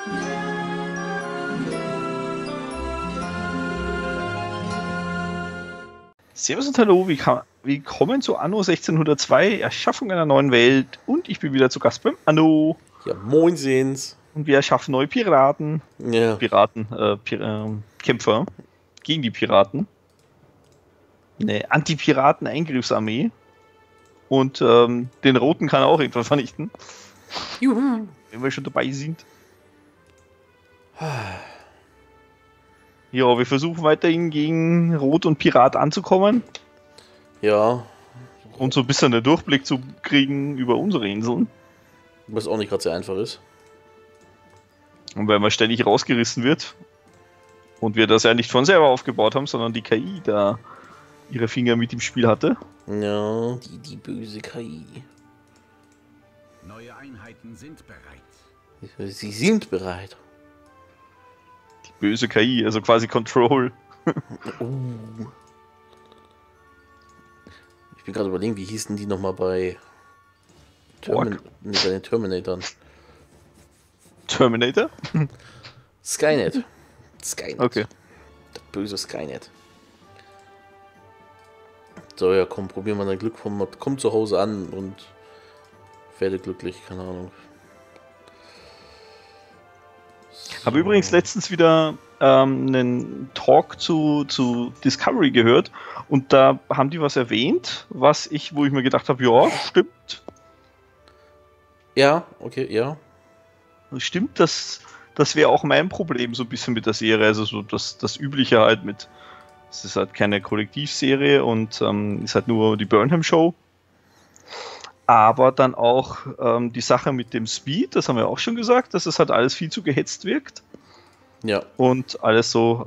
Servus und hallo, willkommen zu Anno 1602, Erschaffung einer neuen Welt, und ich bin wieder zu Gast beim Anno. Ja, moinsens. Und wir erschaffen neue Piraten. Ja. Kämpfer gegen die Piraten. Eine Anti-Piraten-Eingriffsarmee. Und den Roten kann er auch irgendwann vernichten. Juhu. Wenn wir schon dabei sind. Ja, wir versuchen weiterhin gegen Rot und Pirat anzukommen. Ja. Und so ein bisschen einen Durchblick zu kriegen über unsere Inseln. Was auch nicht gerade sehr einfach ist. Und weil man ständig rausgerissen wird. Und wir das ja nicht von selber aufgebaut haben, sondern die KI da ihre Finger mit im Spiel hatte. Ja, die böse KI. Neue Einheiten sind bereit. Sie sind bereit. Böse KI, also quasi Control. Ich bin gerade überlegen, wie hießen die nochmal bei bei den Terminatoren? Terminator? Skynet. Skynet. Okay. Das böse Skynet. So, ja, komm, probieren wir dein Glück. Komm zu Hause an und werde glücklich, keine Ahnung. Habe übrigens letztens wieder einen Talk zu Discovery gehört, und da haben die was erwähnt, wo ich mir gedacht habe, ja, stimmt. Ja, okay, ja. Stimmt, das wäre auch mein Problem so ein bisschen mit der Serie, also so das Übliche halt mit, es ist halt keine Kollektivserie und ist halt nur die Burnham-Show. Aber dann auch die Sache mit dem Speed, das haben wir auch schon gesagt, dass es halt alles viel zu gehetzt wirkt. Ja. Und alles so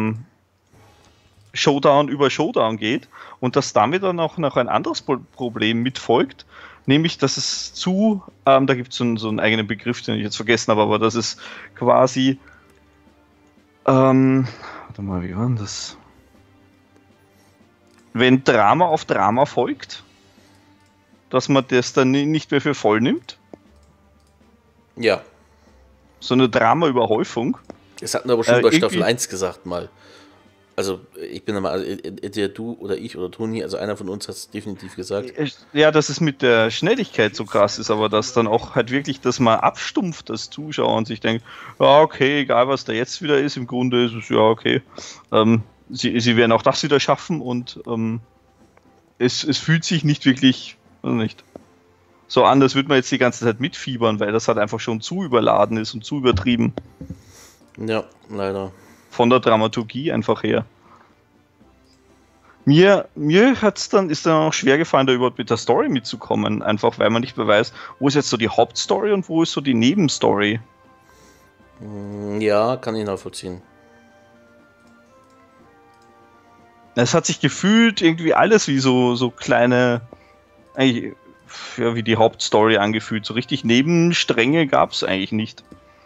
Showdown über Showdown geht. Und dass damit dann auch noch ein anderes Problem mitfolgt, nämlich, dass es da gibt es so einen eigenen Begriff, den ich jetzt vergessen habe, aber das ist quasi, warte mal, wie war denn das? Wenn Drama auf Drama folgt, dass man das dann nicht mehr für voll nimmt. Ja. So eine Drama-Überhäufung. Das hatten wir aber schon bei Staffel 1 gesagt mal. Also, ich bin mal, entweder du oder ich oder Toni, also einer von uns hat es definitiv gesagt. Ja, dass es mit der Schnelligkeit so krass ist, aber dass dann auch halt wirklich das mal abstumpft, das Zuschauer, und sich denkt, ja, okay, egal was da jetzt wieder ist, im Grunde ist es ja okay. Sie werden auch das wieder schaffen, und es fühlt sich nicht wirklich, nicht so an, als würde man jetzt die ganze Zeit mitfiebern, weil das halt einfach schon zu überladen ist und zu übertrieben. Ja, leider. Von der Dramaturgie einfach her. Mir ist dann auch schwer gefallen, da überhaupt mit der Story mitzukommen, einfach weil man nicht mehr weiß, wo ist jetzt so die Hauptstory und wo ist so die Nebenstory. Ja, kann ich nachvollziehen. Es hat sich gefühlt irgendwie alles wie so kleine, eigentlich, ja, wie die Hauptstory angefühlt. So richtig Nebenstränge gab es eigentlich nicht.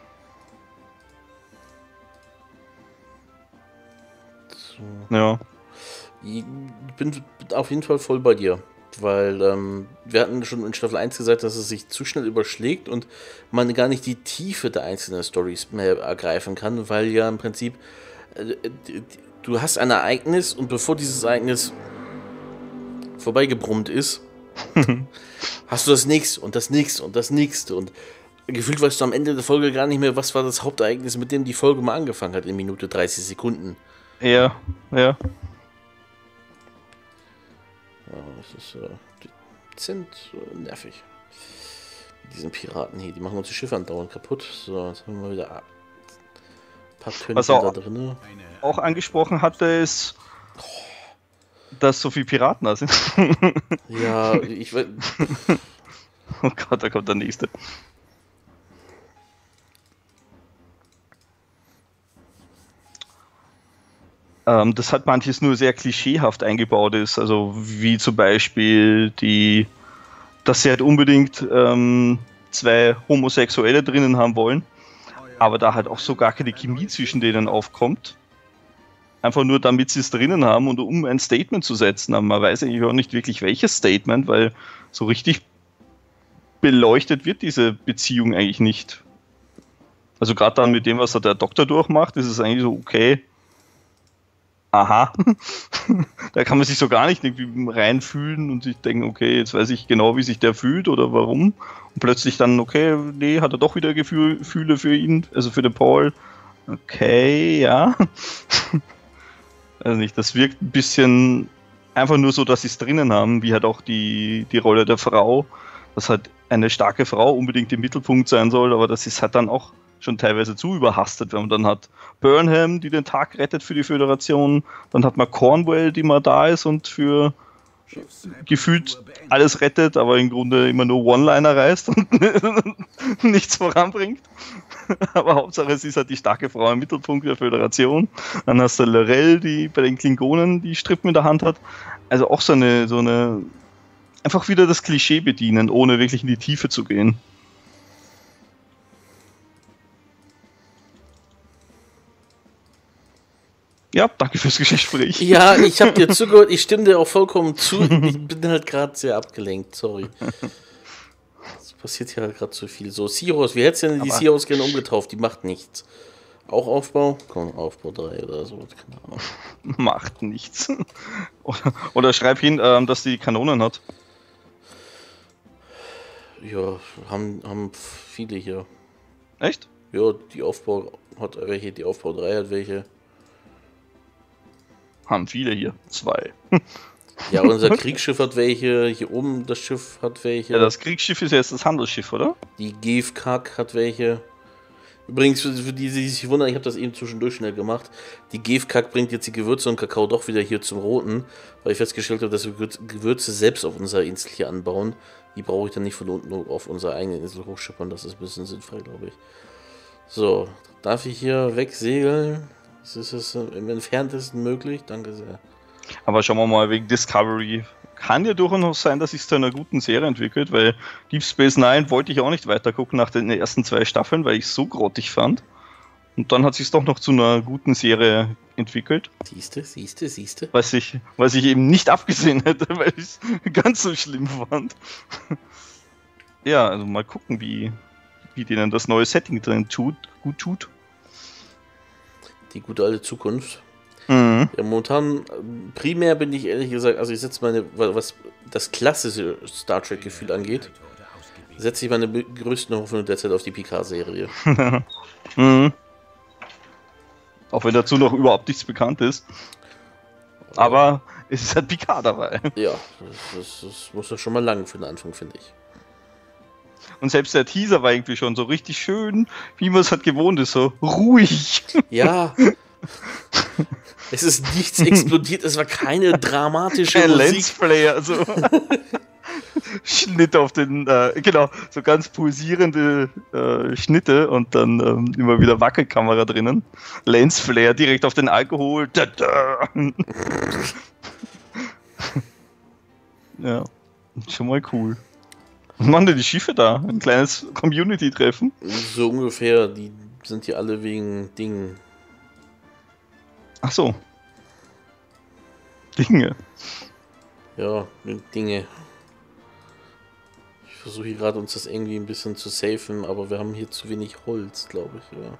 So. Ja. Ich bin auf jeden Fall voll bei dir, weil wir hatten schon in Staffel 1 gesagt, dass es sich zu schnell überschlägt und man gar nicht die Tiefe der einzelnen Storys mehr ergreifen kann, weil ja im Prinzip du hast ein Ereignis, und bevor dieses Ereignis vorbeigebrummt ist, hast du das nächste und das nächste und das nächste, und gefühlt weißt du am Ende der Folge gar nicht mehr, was war das Hauptereignis, mit dem die Folge mal angefangen hat in Minute 30 Sekunden. Ja. Das ist dezent nervig. Diesen Piraten hier, die machen uns die Schiffe andauernd kaputt. So, jetzt haben wir wieder ein paar Tönchen da drin. Auch angesprochen hatte, ist, dass so viele Piraten da sind. Ja, ich weiß. Oh Gott, da kommt der nächste. Das hat manches nur sehr klischeehaft eingebaut ist, also wie zum Beispiel dass sie halt unbedingt 2 Homosexuelle drinnen haben wollen, aber da halt auch so gar keine Chemie zwischen denen aufkommt. Einfach nur damit sie es drinnen haben und um ein Statement zu setzen. Aber man weiß eigentlich auch nicht wirklich welches Statement, weil so richtig beleuchtet wird diese Beziehung eigentlich nicht. Also gerade dann mit dem, was da der Doktor durchmacht, ist es eigentlich so, okay, aha, da kann man sich so gar nicht irgendwie reinfühlen und sich denken, okay, jetzt weiß ich genau, wie sich der fühlt oder warum. Und plötzlich dann, okay, nee, hat er doch wieder Gefühle für ihn, also für den Paul. Okay, ja. Also nicht, das wirkt ein bisschen einfach nur so, dass sie es drinnen haben, wie halt auch die Rolle der Frau, dass halt eine starke Frau unbedingt im Mittelpunkt sein soll, aber das ist halt dann auch schon teilweise zu überhastet, wenn man dann hat Burnham, die den Tag rettet für die Föderation, dann hat man Cornwell, die mal da ist und für gefühlt alles rettet, aber im Grunde immer nur One-Liner reißt und nichts voranbringt. Aber Hauptsache, es ist halt die starke Frau im Mittelpunkt der Föderation. Dann hast du Lorel, die bei den Klingonen die Strippen in der Hand hat. Also auch so eine einfach wieder das Klischee bedienen, ohne wirklich in die Tiefe zu gehen. Ja, danke fürs Gespräch. Ja, ich habe dir zugehört, ich stimme dir auch vollkommen zu. Ich bin halt gerade sehr abgelenkt, sorry. Es passiert hier halt gerade zu viel. So, Seahorse, wie hättest du denn die Seahorse gerne umgetauft? Die macht nichts. Auch Aufbau? Komm, Aufbau 3 oder so, keine Ahnung. Macht nichts. Oder schreib hin, dass die Kanonen hat. Ja, haben viele hier. Echt? Ja, die Aufbau hat welche, die Aufbau 3 hat welche. Haben viele hier. 2. Ja, unser Kriegsschiff hat welche, hier oben das Schiff hat welche. Ja, das Kriegsschiff ist ja jetzt das Handelsschiff, oder? Die Gefkak hat welche. Übrigens, für die, die sich wundern, ich habe das eben zwischendurch schnell gemacht. Die Gefkak bringt jetzt die Gewürze und Kakao doch wieder hier zum Roten, weil ich festgestellt habe, dass wir Gewürze selbst auf unserer Insel hier anbauen. Die brauche ich dann nicht von unten auf unserer eigenen Insel hochschippern, das ist ein bisschen sinnfrei, glaube ich. So, darf ich hier wegsegeln? Ist es im Entferntesten möglich? Danke sehr. Aber schauen wir mal wegen Discovery. Kann ja durchaus sein, dass sich zu einer guten Serie entwickelt, weil Deep Space Nine wollte ich auch nicht weiter gucken nach den ersten 2 Staffeln, weil ich es so grottig fand. Und dann hat sich es doch noch zu einer guten Serie entwickelt. Siehste. Was ich eben nicht abgesehen hätte, weil ich es ganz so schlimm fand. Ja, also mal gucken, wie denen das neue Setting drin gut tut. Die gute alte Zukunft. Mhm. Ja, momentan, primär bin ich ehrlich gesagt, also ich setze was das klassische Star Trek-Gefühl angeht, setze ich meine größten Hoffnung derzeit auf die Picard-Serie. Mhm. Auch wenn dazu noch überhaupt nichts bekannt ist. Aber es ist halt Picard dabei. Ja, das muss ja schon mal lang für den Anfang, finde ich. Und selbst der Teaser war irgendwie schon so richtig schön, wie man es halt gewohnt ist, so ruhig. Ja. Es ist nichts explodiert, es war keine dramatische Kein Musik. Lensflare, so. Schnitt auf den, genau, so ganz pulsierende Schnitte und dann immer wieder Wackelkamera drinnen. Lensflare direkt auf den Alkohol. Tada! Ja, schon mal cool. Was machen denn die Schiffe da? Ein kleines Community-Treffen? So ungefähr, die sind hier alle wegen Dingen. Ach so. Dinge. Ja, Dinge. Ich versuche hier gerade uns das irgendwie ein bisschen zu safen, aber wir haben hier zu wenig Holz, glaube ich, ja.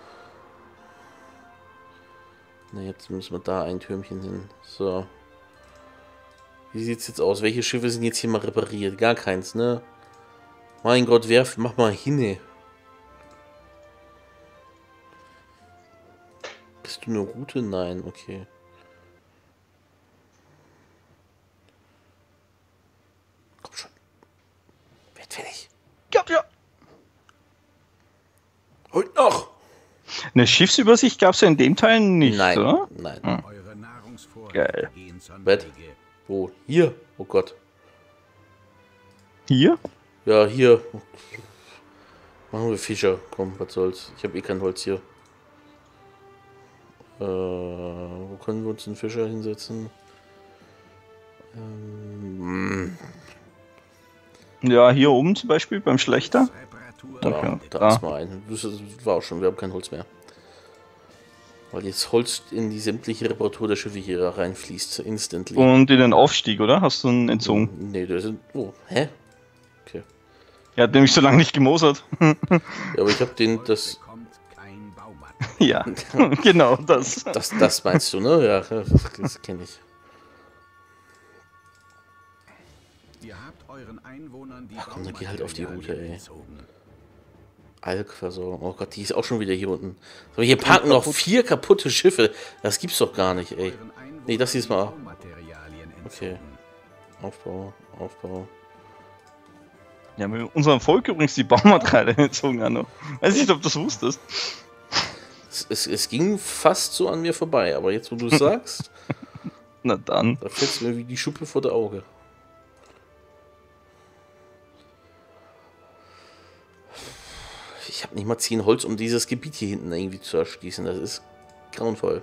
Na, jetzt müssen wir da ein Türmchen hin. So. Wie sieht's jetzt aus? Welche Schiffe sind jetzt hier mal repariert? Gar keins, ne? Mein Gott, mach mal hin. Bist du eine Route? Nein, okay. Komm schon. Werd fertig. Ja. Heute noch! Eine Schiffsübersicht gab es ja in dem Teil nicht, Nein, oder? nein. Eure Nahrungsvorräte Geil. gehen zur Bett. Neige. Wo? Hier? Oh Gott. Hier? Ja, hier. Machen wir Fischer. Komm, was soll's. Ich habe eh kein Holz hier. Wo können wir uns den Fischer hinsetzen? Ja, hier oben zum Beispiel beim Schlechter. Reparatur Da, Okay. da ist mal ein. Das war auch schon, wir haben kein Holz mehr. Weil jetzt Holz in die sämtliche Reparatur der Schiffe hier reinfließt, instantly. Und in den Aufstieg, oder? Hast du einen entzogen? Nee, der sind. Oh, hä? Okay. Er hat nämlich so lange nicht gemosert. Ja, aber ich habe das. bekommt Ja, genau das. Das meinst du, ne? Ja, das kenne ich. Ihr habt euren Einwohnern die Komm, dann geh halt auf die Route, ey. entzogen. Alkversorgung. Oh Gott, die ist auch schon wieder hier unten. So, hier parken noch 4 kaputte Schiffe. Das gibt's doch gar nicht, ey. Nee, das hier ist mal. Okay. Aufbau, Aufbau. Ja, mit unserem Volk übrigens die Baumaterialien entzogen, Anno. Weiß nicht, ob du das wusstest. Es ging fast so an mir vorbei, aber jetzt, wo du es sagst, Na dann. da fällt es mir wie die Schuppe vor der Auge. Ich habe nicht mal 10 Holz, um dieses Gebiet hier hinten irgendwie zu erschließen. Das ist grauenvoll.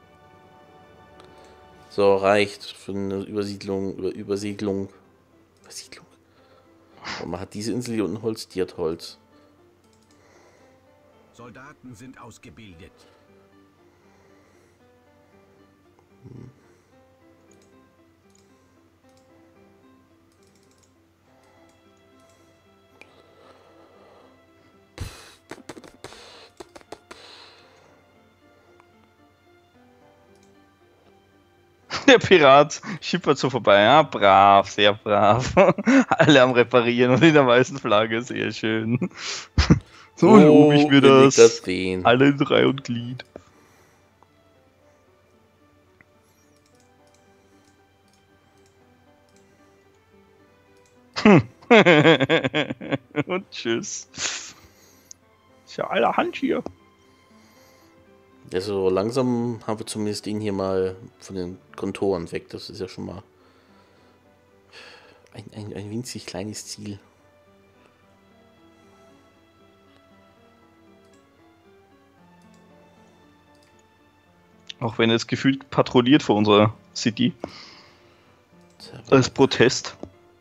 So, reicht für eine Übersiedlung. Übersiedlung. Und man hat diese Insel hier unten Holz, die hat Holz. Soldaten sind ausgebildet. Der Pirat schippert so vorbei. Ja, brav, sehr brav. Alle am Reparieren und in der weißen Flagge, sehr schön. So lobe ich mir will ich das. sehen? Alle in Reihe und Glied. Und tschüss. Ist ja allerhand hier. Also langsam haben wir zumindest den hier mal von den Kontoren weg. Das ist ja schon mal ein winzig kleines Ziel. Auch wenn es gefühlt patrouilliert vor unserer City. Als Protest.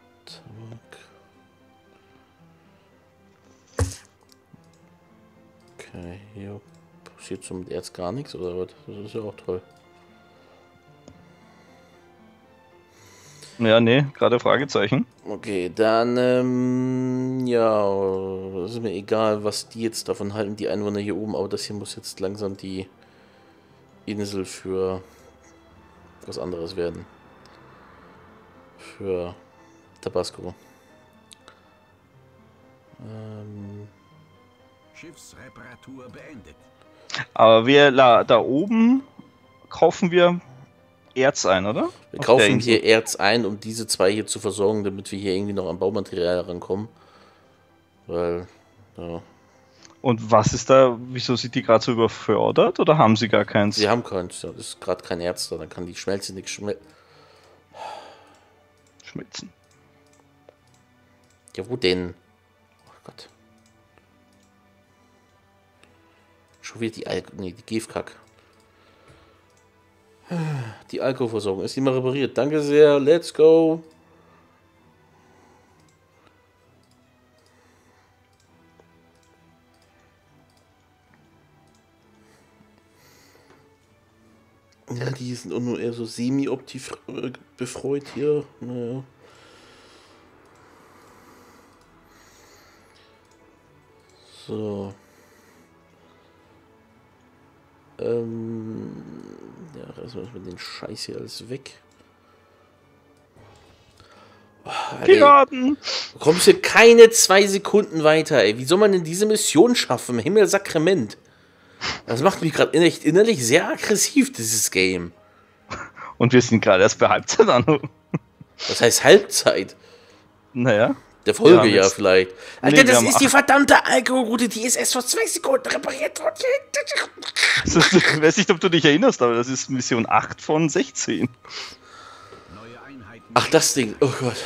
Okay, hier passiert zum Erz gar nichts, oder was? Das ist ja auch toll. Ja, nee, gerade Fragezeichen. Okay, dann, ja, es ist mir egal, was die jetzt davon halten, die Einwohner hier oben, aber das hier muss jetzt langsam die Insel für was anderes werden. Für Tabasco. Schiffsreparatur beendet. Aber wir da oben kaufen wir Erz ein, oder? Wir Auf der kaufen Insel. hier Erz ein, um diese 2 hier zu versorgen, damit wir hier irgendwie noch an Baumaterial rankommen. Weil, ja, Und was ist da, wieso sind die gerade so überfördert oder haben sie gar keins? sie haben keins, ja, ist gerade kein Erz da, dann kann die Schmelze nicht schmelzen. Schmelzen. Ja, wo denn? Oh Gott. Schon wieder die Gefkack. Die Alkoholversorgung. Ist die mal repariert? Danke sehr. Let's go. Ja, die sind auch nur eher so semi-optiv befreut hier. Naja. So. Ja, reißen wir den Scheiß hier alles weg. Oh, Piraten! du kommst hier keine 2 Sekunden weiter, ey. Wie soll man denn diese Mission schaffen? Himmel Sakrament. Das macht mich gerade echt innerlich sehr aggressiv, dieses Game. Und wir sind gerade erst bei Halbzeit an. Das heißt Halbzeit. Naja. Der Folge haben ja jetzt- vielleicht. Nee, Alter, wir das haben ist die 8. verdammte Alkoholroute, die ist erst vor 2 Sekunden repariert worden. Ich weiß nicht, ob du dich erinnerst, aber das ist Mission 8 von 16. Neue Einheiten. Ach, das Ding. Oh Gott.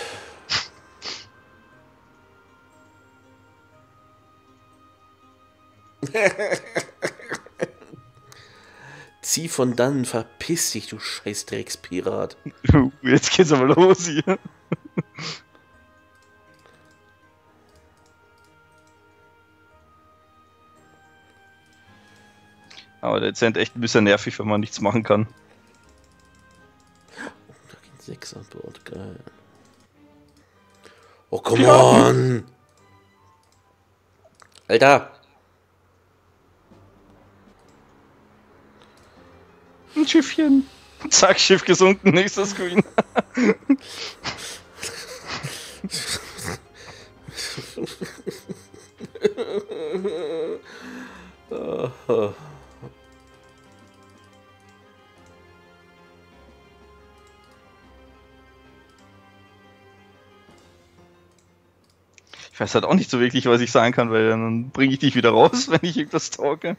Zieh von dannen, verpiss dich, du scheiß Dreckspirat. Jetzt geht's aber los hier. Aber der sind echt ein bisschen nervig, wenn man nichts machen kann. Da gehen 6 an Bord, geil. Oh, come on! Alter! Ein Schiffchen. Zack, Schiff gesunken, nächster Screen. Ich weiß halt auch nicht so wirklich, was ich sagen kann, weil dann bringe ich dich wieder raus, wenn ich irgendwas talke.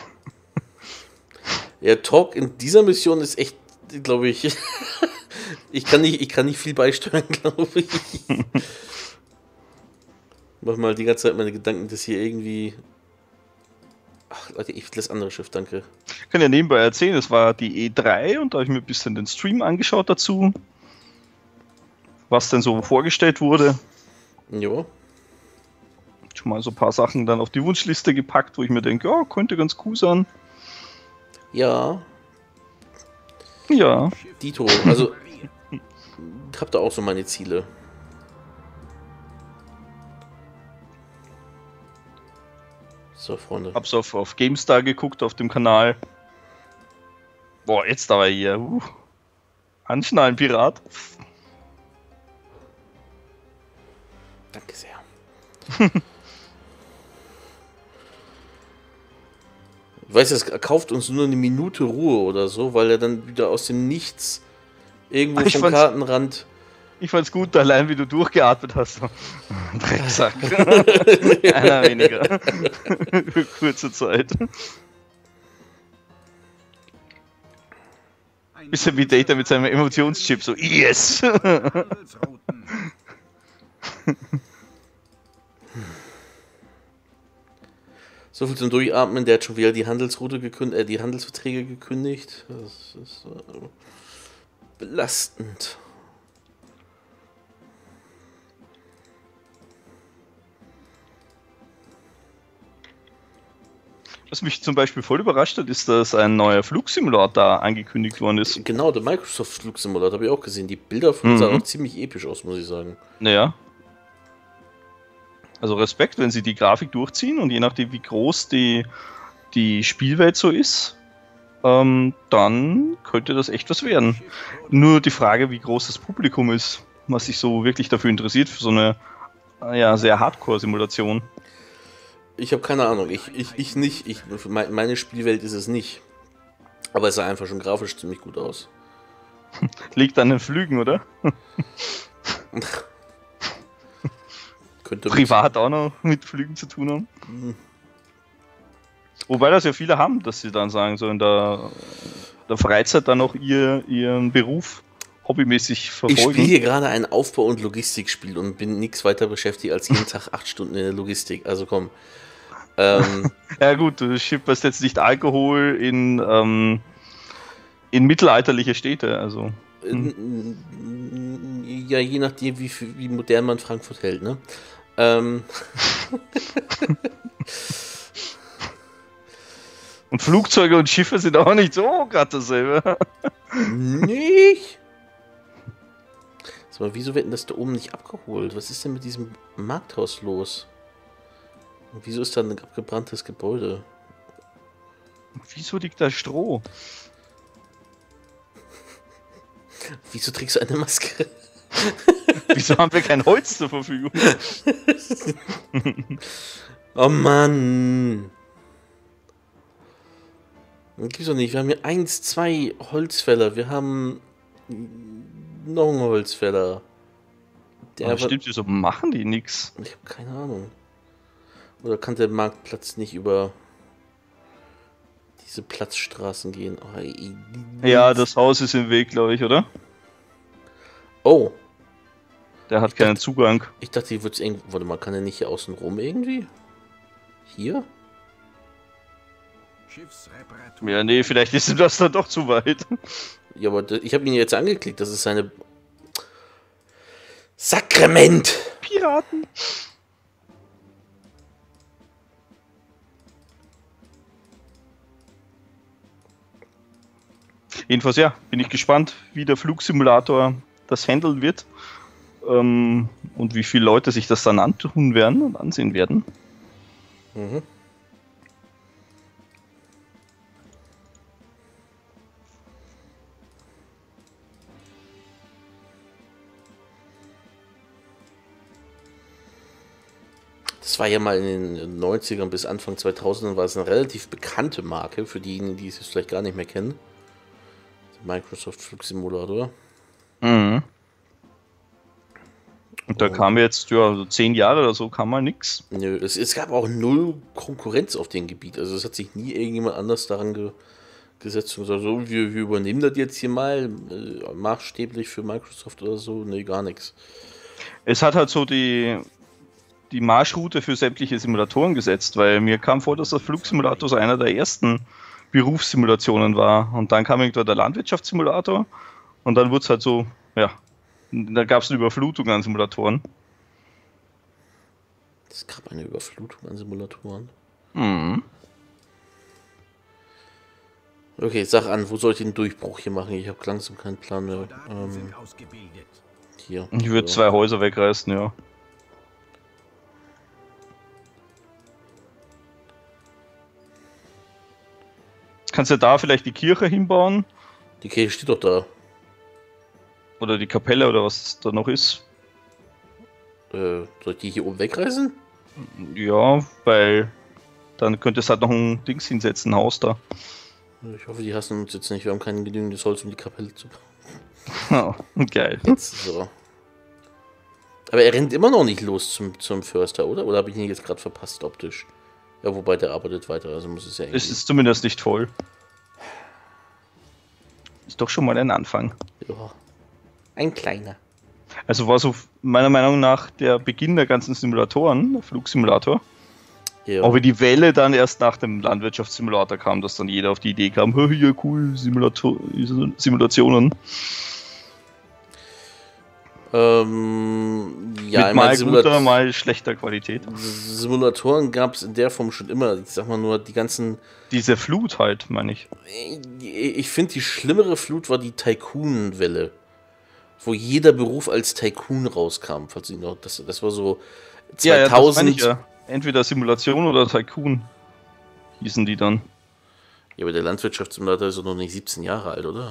Ja, Talk in dieser Mission ist echt, glaube ich, ich kann nicht viel beisteuern, glaube ich. Mach mal die ganze Zeit meine Gedanken, dass hier irgendwie... Ach, Leute, ich will das andere Schiff, danke. Ich kann ja nebenbei erzählen, es war die E3 und da habe ich mir ein bisschen den Stream angeschaut dazu, was denn so vorgestellt wurde. Ja. Schon mal so ein paar Sachen dann auf die Wunschliste gepackt, wo ich mir denke, ja, könnte ganz cool sein. Ja, Ja, Dito, also ich hab da auch so meine Ziele. So, Freunde. hab's auf GameStar geguckt, auf dem Kanal. Boah, jetzt aber hier. Anschnallen, Pirat. Danke sehr. Ich weiß, er kauft uns nur eine Minute Ruhe oder so, weil er dann wieder aus dem Nichts irgendwo Ich vom fand's- Kartenrand... Ich fand's gut, allein wie du durchgeatmet hast. So. Drecksack. Einer weniger. Für kurze Zeit. Bisschen wie Data mit seinem Emotionschip. So, yes! Handelsrouten. So viel zum Durchatmen, der hat schon wieder die Handelsroute gekündigt, die Handelsverträge gekündigt. Das ist belastend. Was mich zum Beispiel voll überrascht hat, ist, dass ein neuer Flugsimulator angekündigt worden ist. Genau, der Microsoft Flugsimulator habe ich auch gesehen. Die Bilder von sahen auch ziemlich episch aus, muss ich sagen. Naja. Also Respekt, wenn sie die Grafik durchziehen und je nachdem, wie groß die Spielwelt so ist, dann könnte das echt was werden. Nur die Frage, wie groß das Publikum ist, was sich so wirklich dafür interessiert, für so eine sehr Hardcore-Simulation. Ich habe keine Ahnung, ich nicht. Meine Spielwelt ist es nicht. Aber es sah einfach schon grafisch ziemlich gut aus. Liegt an den Flügen, oder? Könnte Privat auch noch mit Flügen zu tun haben. Wobei das ja viele haben, dass sie dann sagen, so in der Freizeit dann noch ihren Beruf hobbymäßig Ich verfolgen. spiele hier gerade ein Aufbau- und Logistikspiel und bin nichts weiter beschäftigt als jeden Tag 8 Stunden in der Logistik. Also komm. Ja gut, du schipperst jetzt nicht Alkohol in mittelalterliche Städte, also. Ja, je nachdem, wie modern man Frankfurt hält, ne? Und Flugzeuge und Schiffe sind auch nicht so gerade dasselbe. Nicht? Sag mal, wieso wird denn das da oben nicht abgeholt? Was ist denn mit diesem Markthaus los? Und wieso ist da ein abgebranntes Gebäude? Wieso liegt da Stroh? Wieso trägst du eine Maske? Wieso haben wir kein Holz zur Verfügung? Oh Mann! Das gibt's doch nicht. Wir haben hier 1, 2 Holzfäller. Wir haben noch einen Holzfäller. Ja, stimmt, wieso machen die nix? Ich habe keine Ahnung. Oder kann der Marktplatz nicht über diese Platzstraßen gehen? Oh, Ja, das Haus ist im Weg, glaube ich, oder? Oh, Der hat keinen Zugang. ich dachte, hier wird's irgendwie. Warte mal, kann er nicht hier außen rum irgendwie? Hier? Schiffsreparatur. Ja, nee, vielleicht ist ihm das dann doch zu weit. Ja, aber ich habe ihn jetzt angeklickt. Das ist seine. Sakrament! Piraten. Jedenfalls, ja, bin ich gespannt, wie der Flugsimulator das handeln wird. Und wie viele Leute sich das dann antun werden und ansehen werden. Mhm. Das war ja mal in den 90ern bis Anfang 2000ern war es eine relativ bekannte Marke, für diejenigen, die es jetzt vielleicht gar nicht mehr kennen. Microsoft Flugsimulator. Mhm. Und da kam jetzt, ja, so 10 Jahre oder so, kam mal nix. Nö, es gab auch null Konkurrenz auf dem Gebiet. Also es hat sich nie irgendjemand anders daran gesetzt und gesagt, so, wir übernehmen das jetzt hier mal maßstäblich für Microsoft oder so. Nee, gar nichts. Es hat halt so die Marschroute für sämtliche Simulatoren gesetzt, weil mir kam vor, dass der Flugsimulator so einer der ersten Berufssimulationen war. Und dann kam irgendwann der Landwirtschaftssimulator und dann wurde es halt so, ja, da gab es eine Überflutung an Simulatoren. Es gab eine Überflutung an Simulatoren. Mhm. Okay, sag an, wo soll ich den Durchbruch hier machen? Ich habe langsam keinen Plan mehr. Soldaten sind ausgebildet. Hier. Ich würde 2 Häuser wegreißen, ja. Kannst du da vielleicht die Kirche hinbauen? Die Kirche steht doch da. Oder die Kapelle oder was da noch ist? Soll ich die hier oben wegreißen? Ja, weil dann könnte es halt noch ein Dings hinsetzen, ein Haus da. Ich hoffe, die hassen uns jetzt nicht. Wir haben kein genügendes Holz, um die Kapelle zu bauen. Oh, geil. Jetzt so. Aber er rennt immer noch nicht los zum Förster, oder? Oder habe ich ihn jetzt gerade verpasst optisch? Ja, wobei der arbeitet weiter, also muss es ja irgendwie... Es ist zumindest nicht voll. Ist doch schon mal ein Anfang. Ja. Ein kleiner. Also war so meiner Meinung nach der Beginn der ganzen Simulatoren, der Flugsimulator. Ja. Auch wie die Welle dann erst nach dem Landwirtschaftssimulator kam, dass dann jeder auf die Idee kam, hier cool, Simulationen. Ja, mit mal guter, mal schlechter Qualität. Simulatoren gab es in der Form schon immer. Ich sag mal nur, die ganzen... Diese Flut halt, meine ich. Ich finde, die schlimmere Flut war die Tycoon-Welle. Wo jeder Beruf als Tycoon rauskam. Falls ich noch, das war so 2000... Ja, das meine ich ja. Entweder Simulation oder Tycoon hießen die dann. Ja, aber der Landwirtschaftssimulator ist doch noch nicht 17 Jahre alt, oder?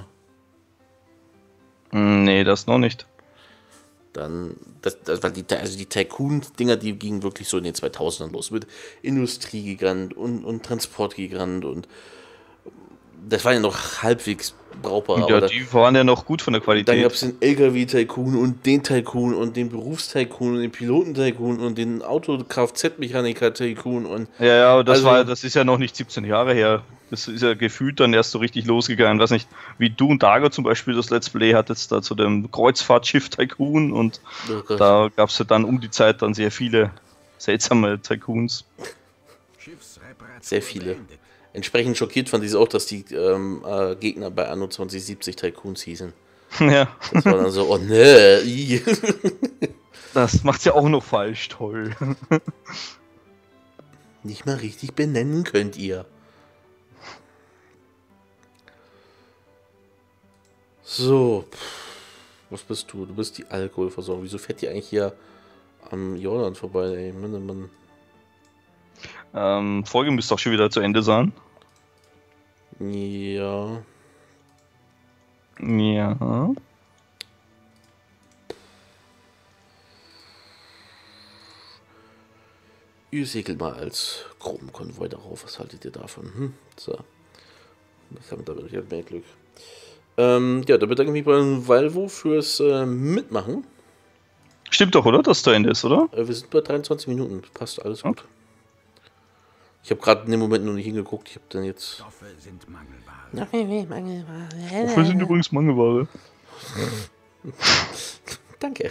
Nee, das noch nicht. Dann, das war die Tycoon-Dinger, die gingen wirklich so in den 2000ern los. Mit Industriegigant und Transportgigant und das war ja noch halbwegs brauchbar. Ja, die waren ja noch gut von der Qualität. Dann gab es den LKW-Tycoon und den Berufstycoon und den Piloten-Tycoon und den Auto-Kfz-Mechaniker-Tycoon und... Ja, aber also, das ist ja noch nicht 17 Jahre her. Das ist ja gefühlt dann erst so richtig losgegangen. Weiß nicht, wie du und Dago zum Beispiel das Let's Play hattet, da zu dem Kreuzfahrtschiff-Tycoon und da gab es ja dann um die Zeit dann sehr viele seltsame Tycoons. Sehr viele. Entsprechend schockiert fand ich es auch, dass die Gegner bei Anno 2070 Tycoons hießen. Ja. Das war dann so, oh ne. Das macht's ja auch noch falsch, toll. Nicht mal richtig benennen könnt ihr. So. Was bist du? Du bist die Alkoholversorgung. Wieso fährt die eigentlich hier am Jordan vorbei, ey? Mann. Folge müsste auch schon wieder zu Ende sein. Ja. Ja. Ihr segelt mal als Gruppenkonvoi darauf. Was haltet ihr davon? So. Das haben wir damit halt mehr Glück. Ja, da bedanke ich mich bei Valvo fürs Mitmachen. Stimmt doch, oder? Dass es zu Ende ist, oder? Wir sind bei 23 Minuten. Passt alles gut. Ich habe gerade in dem Moment noch nicht hingeguckt. Ich habe dann jetzt... Stoffe sind Mangelware. Wofür sind übrigens Mangelware? Danke.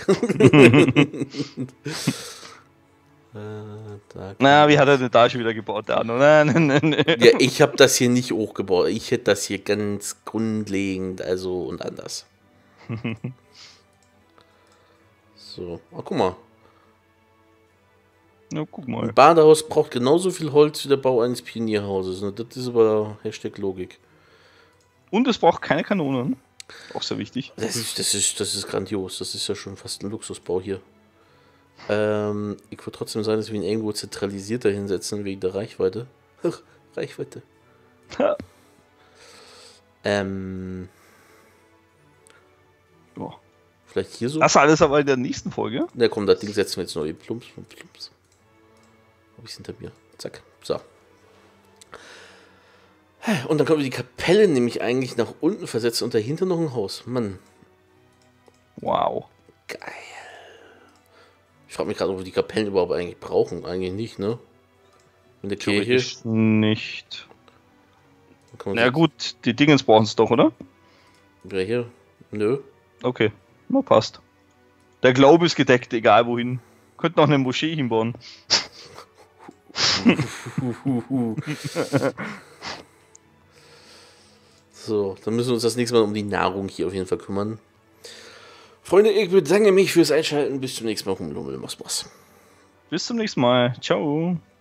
Na, wie hat er denn da schon wieder gebaut, der Arno? Nein. Ja, ich habe das hier nicht hochgebaut. Ich hätte das hier ganz grundlegend, also und anders. So, guck mal. Ja, guck mal. Ein Badehaus braucht genauso viel Holz wie der Bau eines Pionierhauses. Ne? Das ist aber Hashtag Logik. Und es braucht keine Kanonen. Auch sehr wichtig. Das ist grandios. Das ist ja schon fast ein Luxusbau hier. Ich würde trotzdem sagen, dass wir ihn irgendwo zentralisierter hinsetzen wegen der Reichweite. Ach, Reichweite. Ja. Vielleicht hier so? Das alles aber in der nächsten Folge. Na komm, das Ding setzen wir jetzt neu. Plumps. ich es hinter mir. Zack. So. Und dann können wir die Kapelle nämlich eigentlich nach unten versetzen und dahinter noch ein Haus. Mann. Wow. Geil. Ich frage mich gerade, ob wir die Kapellen überhaupt eigentlich brauchen. Eigentlich nicht, ne? In der Kirche. Theoretisch nicht. Kann man Na gut, die Dingens brauchen es doch, oder? Welche? Nö. Okay, na passt. Der Glaube ist gedeckt, egal wohin. Könnten auch eine Moschee hinbauen. So, dann müssen wir uns das nächste Mal um die Nahrung hier auf jeden Fall kümmern. Freunde, ich bedanke mich fürs Einschalten. Bis zum nächsten Mal. Hummelhummel, mach's was. Bis zum nächsten Mal. Ciao.